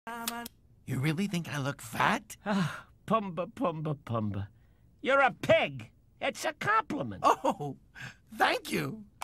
You really think I look fat? Ah, Pumbaa, Pumbaa, Pumbaa. You're a pig. It's a compliment. Oh, thank you.